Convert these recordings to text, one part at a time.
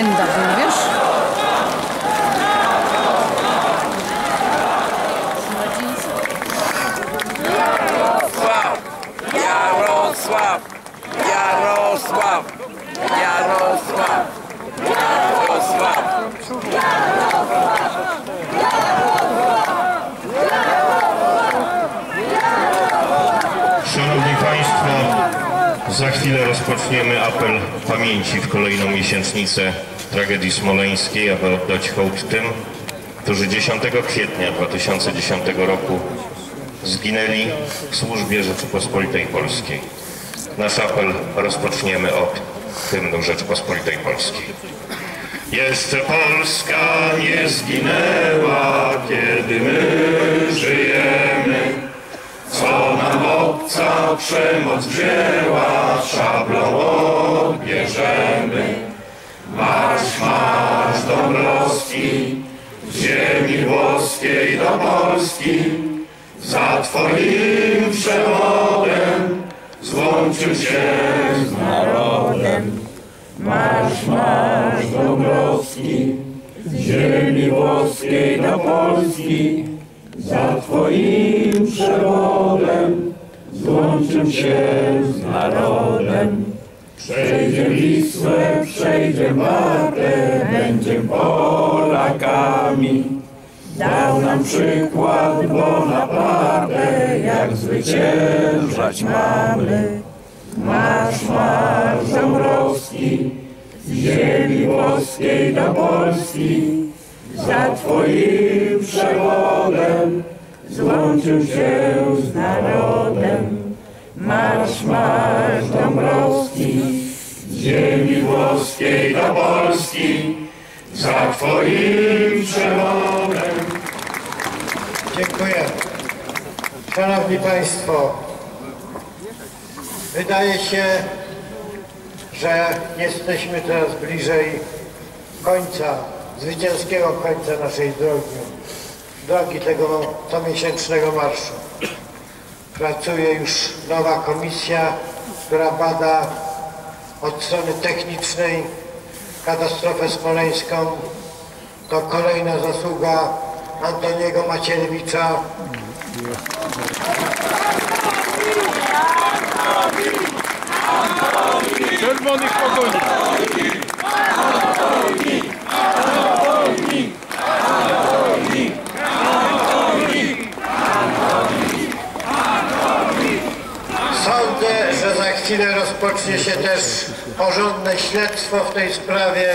Jenda był, wiesz? Jarosław! Jarosław! Jarosław! Jarosław! Szanowni Państwo, za chwilę rozpoczniemy apel pamięci w kolejną miesięcznicę tragedii smoleńskiej, aby oddać hołd tym, którzy 10 kwietnia 2010 roku zginęli w służbie Rzeczypospolitej Polskiej. Nasz apel rozpoczniemy od hymnu Rzeczypospolitej Polskiej. Jeszcze Polska nie zginęła, kiedy my żyjemy. Co nam obca przemoc wzięła, szablą odbierzemy. Marsz, marsz Dąbrowski, z ziemi włoskiej do Polski. Za Twoim przewodem złączył się z narodem. Marsz, marsz Dąbrowski, z ziemi włoskiej do Polski. Za Twoim przewodem złączył się z narodem. Przejdzie Wisłę, przejdzie Wartę, będziem Polakami. Dał nam przykład Bonaparte, jak zwyciężać mamy. Marsz, marsz Dąbrowski, z ziemi włoskiej do Polski. Za Twoim przewodem złączył się z narodem. Marsz, marsz Dąbrowski, z ziemi włoskiej do Polski. Za Twoim przewodem. Dziękuję. Szanowni Państwo, wydaje się, że jesteśmy coraz bliżej końca, zwycięskiego końca naszej drogi tego comiesięcznego marszu. Pracuje już nowa komisja, która bada od strony technicznej katastrofę smoleńską. To kolejna zasługa Antoniego Macierewicza. Czerwonych pogoni! Sądzę, że za chwilę rozpocznie się też porządne śledztwo w tej sprawie.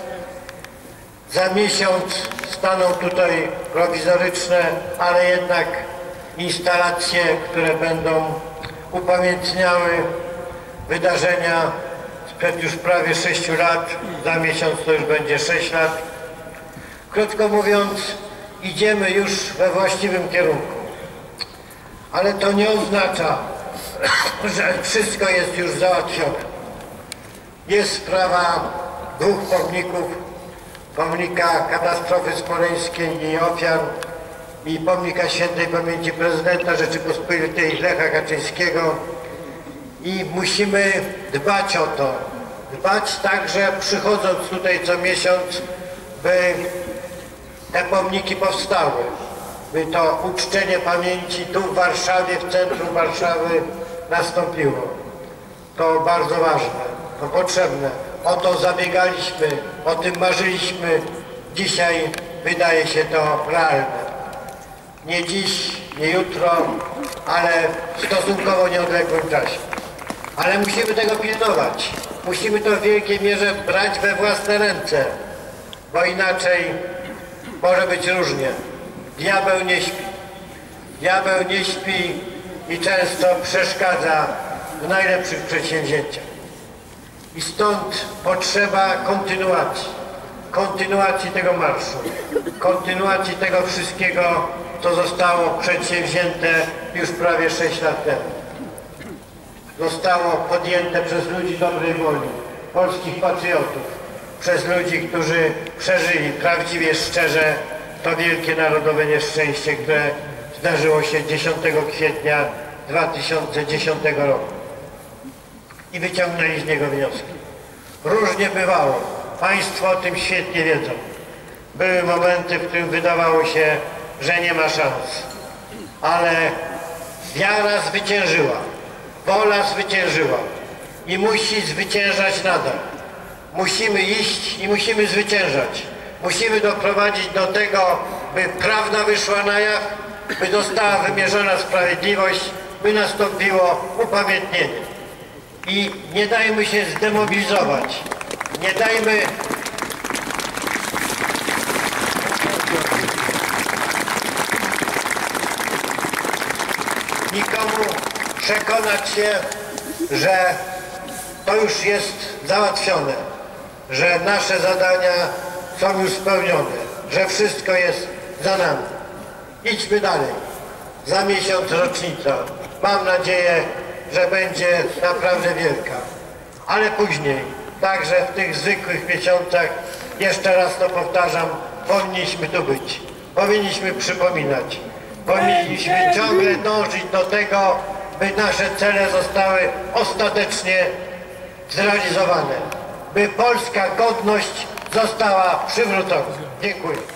Za miesiąc staną tutaj prowizoryczne, ale jednak instalacje, które będą upamiętniały wydarzenia sprzed już prawie 6 lat. Za miesiąc to już będzie 6 lat. Krótko mówiąc, idziemy już we właściwym kierunku. Ale to nie oznacza, że wszystko jest już załatwione. Jest sprawa dwóch pomników. Pomnika katastrofy smoleńskiej i ofiar i pomnika świętej pamięci prezydenta Rzeczypospolitej Lecha Kaczyńskiego. I musimy dbać o to. Dbać także przychodząc tutaj co miesiąc, by te pomniki powstały. By to uczczenie pamięci tu w Warszawie, w centrum Warszawy nastąpiło. To bardzo ważne, to potrzebne. O to zabiegaliśmy, o tym marzyliśmy. Dzisiaj wydaje się to realne. Nie dziś, nie jutro, ale w stosunkowo nieodległym czasie. Ale musimy tego pilnować. Musimy to w wielkiej mierze brać we własne ręce, bo inaczej może być różnie. Diabeł nie śpi. Diabeł nie śpi i często przeszkadza w najlepszych przedsięwzięciach. I stąd potrzeba kontynuacji tego marszu, kontynuacji tego wszystkiego, co zostało przedsięwzięte już prawie 6 lat temu. Zostało podjęte przez ludzi dobrej woli, polskich patriotów, przez ludzi, którzy przeżyli prawdziwie, szczerze to wielkie narodowe nieszczęście, które zdarzyło się 10 kwietnia 2010 roku. I wyciągnęli z niego wnioski. Różnie bywało. Państwo o tym świetnie wiedzą. Były momenty, w którym wydawało się, że nie ma szans. Ale wiara zwyciężyła, wola zwyciężyła i musi zwyciężać nadal. Musimy iść i musimy zwyciężać. Musimy doprowadzić do tego, by prawda wyszła na jaw, by została wymierzona sprawiedliwość, by nastąpiło upamiętnienie. I nie dajmy się zdemobilizować. Nie dajmy nikomu przekonać się, że to już jest załatwione, że nasze zadania są już spełnione, że wszystko jest za nami. Idźmy dalej. Za miesiąc rocznica. Mam nadzieję, że będzie naprawdę wielka. Ale później, także w tych zwykłych miesiącach, jeszcze raz to powtarzam, powinniśmy tu być. Powinniśmy przypominać. Powinniśmy ciągle dążyć do tego, by nasze cele zostały ostatecznie zrealizowane. By polska godność została przywrócona. Dziękuję.